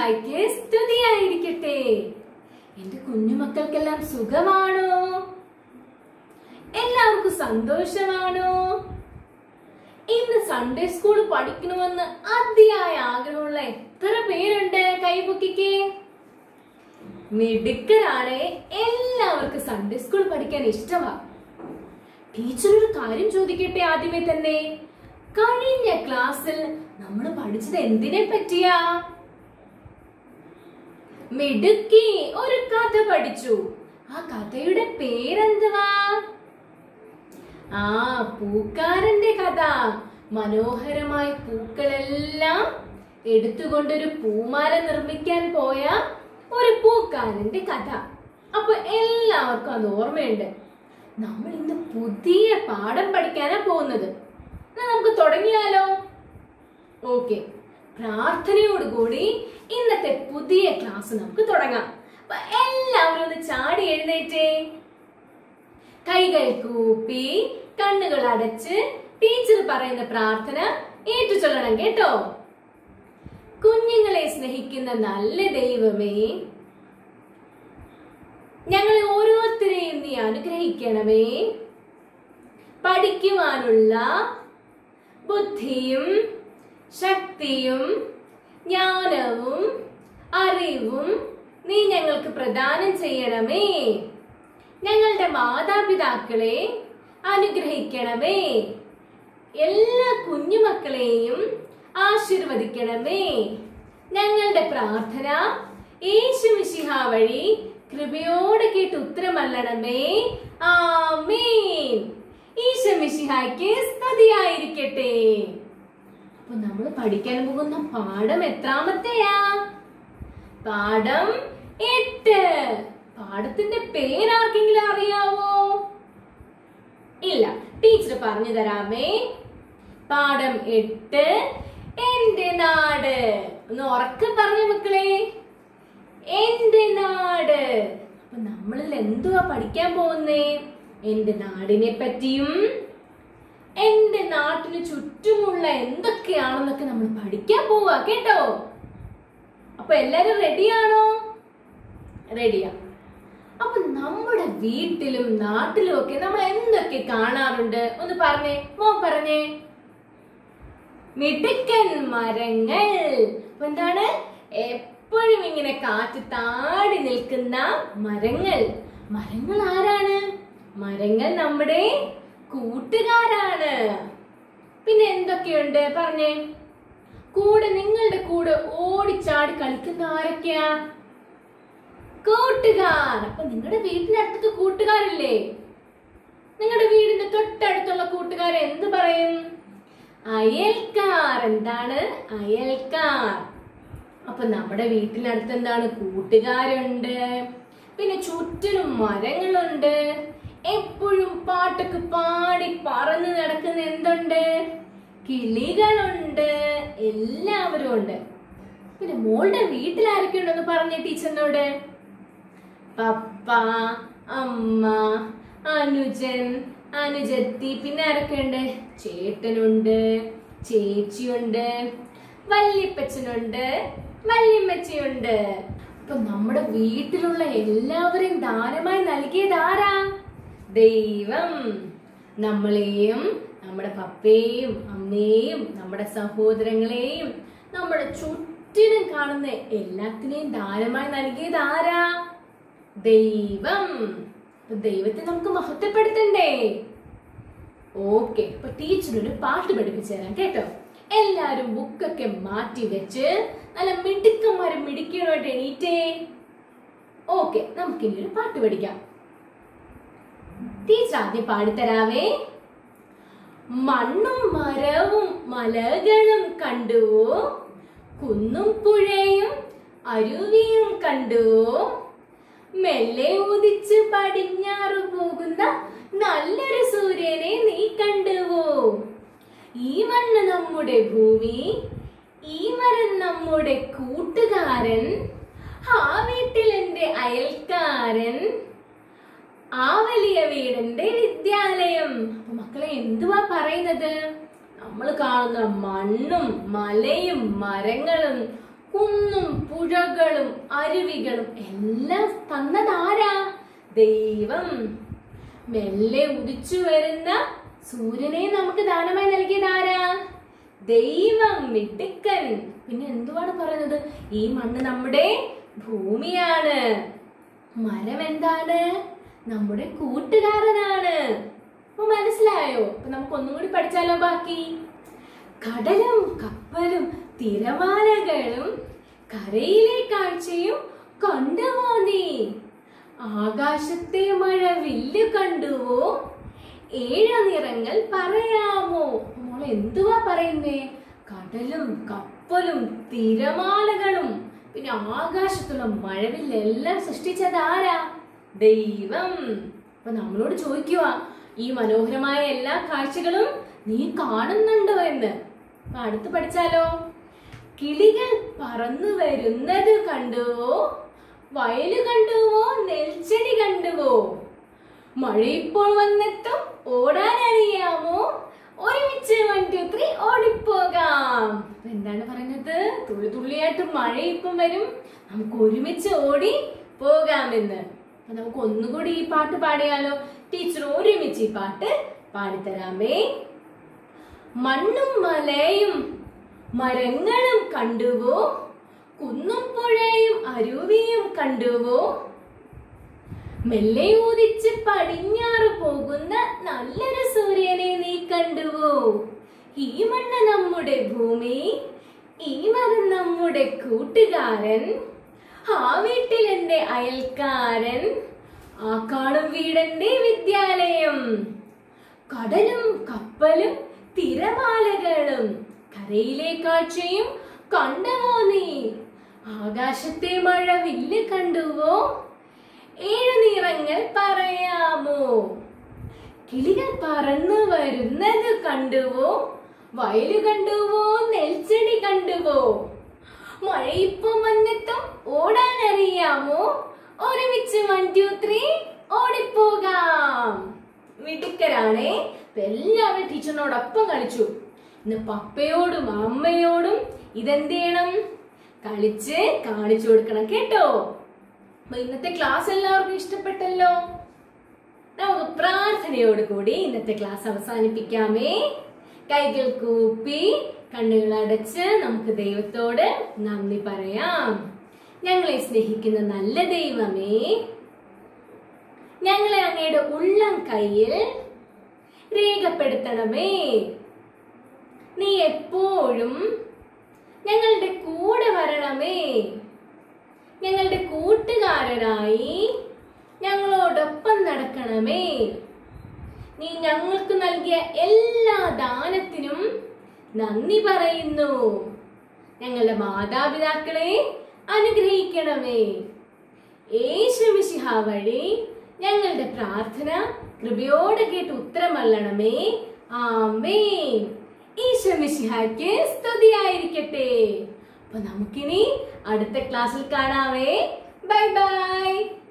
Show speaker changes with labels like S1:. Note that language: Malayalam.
S1: മിശിഹായ്ക്ക് സ്തുതിയായിരിക്കട്ടെ. എന്റെ കുഞ്ഞുമക്കൾക്കെല്ലാം സുഖമാണോ? എല്ലാവർക്കും സന്തോഷമാണോ? ഇന്ന് സൺഡേ സ്കൂൾ പഠിക്കണമെന്ന് അതിയായ ആഗ്രഹമുള്ള എത്ര പേരുണ്ട്? കൈപൊക്കിക്കേ. മിടുക്കരാണ്. എല്ലാവർക്കും സൺഡേ സ്കൂൾ പഠിക്കാൻ ഇഷ്ടമാ. ടീച്ചർ ഒരു കാര്യം ചോദിക്കട്ടെ ആദ്യമേ തന്നെ. കഴിഞ്ഞ ക്ലാസ്സിൽ നമ്മൾ പഠിച്ചത് എന്തിനെ പറ്റിയാ? മിടുക്കി, ഒരു കഥ പഠിച്ചു. ആ കഥയുടെ പേരെന്തുവാ? പൂക്കാരന്റെ കഥ. മനോഹരമായ പൂക്കളെല്ലാം എടുത്തുകൊണ്ടൊരു പൂമാല നിർമ്മിക്കാൻ പോയ ഒരു പൂക്കാരന്റെ കഥ. അപ്പൊ എല്ലാവർക്കും അത് ഓർമ്മയുണ്ട്. നമ്മൾ ഇന്ന് പുതിയ പാഠം പഠിക്കാനാ പോകുന്നത്. നമുക്ക് തുടങ്ങിയാലോ? ഓക്കെ, പ്രാർത്ഥനയോടുകൂടി ഇന്നത്തെ പുതിയ ക്ലാസ് നമുക്ക് തുടങ്ങാം. അപ്പൊ എല്ലാവരും ഒന്ന് ചാടി എഴുന്നേറ്റേ. കൈകൾ കൂപ്പി കണ്ണുകൾ അടച്ച് ടീച്ചർ പറയുന്ന പ്രാർത്ഥന ഏറ്റുചൊല്ലണം കേട്ടോ. കുഞ്ഞുങ്ങളെ സ്നേഹിക്കുന്ന നല്ല ദൈവമേ, ഞങ്ങളെ ഓരോരുത്തരെയും നീ അനുഗ്രഹിക്കണമേ. പഠിക്കുവാനുള്ള ബുദ്ധിയും ശക്തിയും ജ്ഞാനവും അറിവും നീ ഞങ്ങൾക്ക് പ്രദാനം ചെയ്യണമേ. ഞങ്ങളുടെ മാതാപിതാക്കളെ അനുഗ്രഹിക്കണമേ. എല്ലാ കുഞ്ഞുമക്കളെയും ആശീർവദിക്കണമേ. ഞങ്ങളുടെ പ്രാർത്ഥന യേശു മിശിഹാ വഴി കൃപയോടെ കേട്ട് ഉത്തരമല്ലണമേ. ആമേൻ. ഈശോ മിശിഹായ്ക്ക് സ്തുതിയായിരിക്കട്ടെ. അപ്പൊ നമ്മൾ പഠിക്കാൻ പോകുന്ന പാഠം എത്രാമത്തെയാ? പാഠം 8. പാഠത്തിന്റെ പേരാർക്കെങ്കിലും അറിയാവോ? ഇല്ല, ടീച്ചർ പറഞ്ഞു തരാമേ. പാഠം 8 എന്റെ നാട്. ഒന്ന് ഉറക്കെ പറഞ്ഞു മക്കളെ. എന്റെ നാട്. അപ്പൊ നമ്മളിൽ എന്തുവാ പഠിക്കാൻ പോകുന്നേ? എന്റെ നാടിനെ പറ്റിയും എന്റെ നാട്ടിന് ചുറ്റുമുള്ള എന്തൊക്കെയാണെന്നൊക്കെ നമ്മൾ പഠിക്കാൻ പോവാ കേട്ടോ. അപ്പൊ എല്ലാരും റെഡിയാണോ? റെഡിയാ. അപ്പൊ നമ്മുടെ വീട്ടിലും നാട്ടിലും ഒക്കെ നമ്മൾ എന്തൊക്കെ കാണാറുണ്ട്? ഒന്ന് പറഞ്ഞേ, മോൻ പറഞ്ഞേ. മിടുക്കൻ മരങ്ങൾ. അപ്പൊ എന്താണ്? എപ്പോഴും ഇങ്ങനെ കാറ്റ് താടി നിൽക്കുന്ന മരങ്ങൾ. മരങ്ങൾ ആരാണ്? മരങ്ങൾ നമ്മുടെ കൂട്ടുകാരാണ്. പിന്നെ എന്തൊക്കെയുണ്ട് പറഞ്ഞേ? നിങ്ങളുടെ കൂടെ ഓടിച്ചാടി കളിക്കുന്ന ആരൊക്കെയാ? കൂട്ടുകാർ. അപ്പൊ നിങ്ങളുടെ വീടിനടുത്ത് കൂട്ടുകാരില്ലേ? നിങ്ങളുടെ വീടിന്റെ തൊട്ടടുത്തുള്ള കൂട്ടുകാരെ എന്ത് പറയും? അയൽക്കാർ. എന്താണ്? അയൽക്കാർ. അപ്പൊ നമ്മുടെ വീട്ടിനടുത്ത് എന്താണ്? കൂട്ടുകാരുണ്ട്. പിന്നെ ചുറ്റിനും മരങ്ങളുണ്ട്. എപ്പോഴും പാട്ടൊക്കെ പാടി പറന്ന് നടക്കുന്ന എന്തുണ്ട്? കിളികളുണ്ട്. എല്ലാവരും ഉണ്ട്. പിന്നെ മോളുടെ വീട്ടിൽ ആരൊക്കെ ഉണ്ടെന്ന് പറഞ്ഞ ടീച്ചറിനോട്? പപ്പ, അമ്മ, അനുജൻ, അനുജത്തി. പിന്നെ ആരൊക്കെ ഉണ്ട്? ചേട്ടനുണ്ട്, ചേച്ചിയുണ്ട്, വല്യപ്പച്ചനുണ്ട്, വല്യമ്മച്ചിയുണ്ട്. അപ്പൊ നമ്മുടെ വീട്ടിലുള്ള എല്ലാവരെയും ദാനമായി നൽകിയത് ആരാ? ദൈവം. നമ്മളെയും നമ്മുടെ പപ്പയെയും അമ്മയെയും നമ്മുടെ സഹോദരങ്ങളെയും നമ്മുടെ ചുറ്റിനും കാണുന്ന എല്ലാത്തിനെയും ദാനമായി നൽകിയത് ആരാ? ദൈവം. ദൈവത്തെ നമുക്ക് മഹത്വപ്പെടുത്തണ്ടേ? ഓക്കെ, അപ്പൊ ടീച്ചർ ഒരു പാട്ട് പഠിപ്പിച്ചു തരാം കേട്ടോ. എല്ലാരും ബുക്കൊക്കെ മാറ്റി വെച്ച് നല്ല മിടുക്കന്മാരും മിടുക്കിയുമായിട്ട് എണീറ്റേ. ഓക്കെ, നമുക്കിനി ഒരു പാട്ട് പഠിക്കാം. ടീച്ചർ ആദ്യം പാടിത്തരാവേ. മണ്ണും മരവും മലകളും കണ്ടുവോ, കുന്നും പുഴയും അരുവിയും കണ്ടുവോ, മെല്ലെ ഉദിച്ച് പടിഞ്ഞാറ് പോകുന്ന നല്ലൊരു സൂര്യനെ നീ കണ്ടുവോ. ഈ മണ്ണ് നമ്മുടെ ഭൂമി, ഈ മരം നമ്മുടെ കൂട്ടുകാരൻ, ആ വീട്ടിൽ എന്റെ അയൽക്കാരൻ, ആ വലിയ വീടിന്റെ വിദ്യാലയം. അപ്പൊ മക്കളെ എന്തുവാ പറയുന്നത്? നമ്മൾ കാണുന്ന മണ്ണും മലയും മരങ്ങളും കുന്നും പുഴകളും അരുവികളും എല്ലാം തന്നതാരാ? ദൈവം. മെല്ലെ ഉദിച്ചു വരുന്ന സൂര്യനെ നമുക്ക് ദാനമായി നൽകിയതാരാ? ദൈവം. മിടുക്കൻ. പിന്നെ എന്തുവാണ് പറയുന്നത്? ഈ മണ്ണ് നമ്മുടെ ഭൂമിയാണ്. മരം എന്താണ്? നമ്മുടെ കൂട്ടുകാരനാണ്. അപ്പൊ മനസ്സിലായോ? അപ്പൊ നമുക്ക് ഒന്നും കൂടി പഠിച്ചാലോ ബാക്കി? കടലും കപ്പലും തിരമാലകളും കരയിലെ കാഴ്ചയും കണ്ടുവോ നീ? ആകാശത്തെ മഴവില്ല് കണ്ടുവോ? 7 നിറങ്ങൾ പറയാമോ? മോളെ എന്തുവാ പറയുന്നേ? കടലും കപ്പലും തിരമാലകളും പിന്നെ ആകാശത്തുള്ള മഴവില്ലെല്ലാം സൃഷ്ടിച്ചത് ആരാ? ദൈവം. അപ്പൊ നമ്മളോട് ചോദിക്കുക, ഈ മനോഹരമായ എല്ലാ കാഴ്ചകളും നീ കാണുന്നുണ്ടോ എന്ന്. അപ്പൊ അടുത്ത് പഠിച്ചാലോ? കിളികൾ പറന്നു വരുന്നത് കണ്ടുവോ? വയല് കണ്ടുവോ? നെൽച്ചെടി കണ്ടുവോ? മഴ ഇപ്പോൾ വന്നെത്തും, ഓടാൻ അറിയാമോ? ഒരുമിച്ച് 1 2 3 ഓടിപ്പോകാം. എന്താണ് പറയുന്നത്? തുള്ളി തുള്ളിയായിട്ട് മഴ ഇപ്പം വരും, നമുക്ക് ഒരുമിച്ച് ഓടി പോകാമെന്ന്. അപ്പൊ നമുക്ക് ഒന്നുകൂടി ഈ പാട്ട് പാടിയാലോ? ടീച്ചർ ഒരുമിച്ച് ഈ പാട്ട് പാടിത്തരാമേ. മണ്ണും മലയും മരങ്ങളും കണ്ടുവോ? കുന്നും പുഴയും അരുവിയും കണ്ടുവോ? മെല്ലെ ഊദിച്ച് പടിഞ്ഞാറ് പോകുന്ന നല്ലൊരു സൂര്യനെ നീ കണ്ടുവോ? ഈ മണ്ണ് നമ്മുടെ ഭൂമി, ഈ മരം നമ്മുടെ കൂട്ടുകാരൻ, ആ വീട്ടിൽ എന്റെ അയൽക്കാരൻ, ആ കാണും വീടെന്റെ വിദ്യാലയം. കടലും കപ്പലും തിരമാലകളും കരയിലെ കാഴ്ചയും കണ്ടുവോ നീ? ആകാശത്തെ മഴവില്ല് കണ്ടുവോ? 7 നിറങ്ങൾ പറയാമോ? കിളികൾ പറന്നു വരുന്നത് കണ്ടുവോ? വയല് കണ്ടുവോ? നെൽച്ചെടി കണ്ടുവോ? മഴ ഇപ്പം വന്നെത്തും, ഓടാൻ അറിയാമോ? ഒരുമിച്ച് 1 2 3 ഓടിപ്പോകാം. മിടുക്കരാണേ. എല്ലാവരും ടീച്ചറിനോടൊപ്പം കളിച്ചു. ഇന്ന് പപ്പയോടും അമ്മയോടും ഇതെന്ത് ചെയ്യണം? കളിച്ച് കാണിച്ചു കൊടുക്കണം കേട്ടോ. അപ്പൊ ഇന്നത്തെ ക്ലാസ് എല്ലാവർക്കും ഇഷ്ടപ്പെട്ടല്ലോ. നമുക്ക് പ്രാർത്ഥനയോട് കൂടി ഇന്നത്തെ ക്ലാസ് അവസാനിപ്പിക്കാമേ. കൈകൾ കൂപ്പി കണ്ണുകൾ അടച്ച് നമുക്ക് ദൈവത്തോട് നന്ദി പറയാം. ഞങ്ങളെ സ്നേഹിക്കുന്ന നല്ല ദൈവമേ, ഞങ്ങളെ അങ്ങയുടെ ഉള്ളം കയ്യിൽ രേഖപ്പെടുത്തണമേ. നീ എപ്പോഴും ഞങ്ങളുടെ കൂടെ വരണമേ. ഞങ്ങളുടെ കൂട്ടുകാരനായി ഞങ്ങളോടൊപ്പം നടക്കണമേ. നീ ഞങ്ങൾക്ക് നൽകിയ എല്ലാ ദാനത്തിനും നന്ദി പറയുന്നു. ഞങ്ങളുടെ മാതാപിതാക്കളെ അനുഗ്രഹിക്കണമേ. യേശു മിശിഹ വഴി ഞങ്ങളുടെ പ്രാർത്ഥന കൃപയോടെ കേട്ട് ഉത്തരമല്ലണമേ. ആമേൻ. ഈശോ മിശിഹായ്ക്ക് സ്തുതിയായിരിക്കട്ടെ. അപ്പൊ നമുക്കിനി അടുത്ത ക്ലാസ്സിൽ കാണാവേ. Bye bye.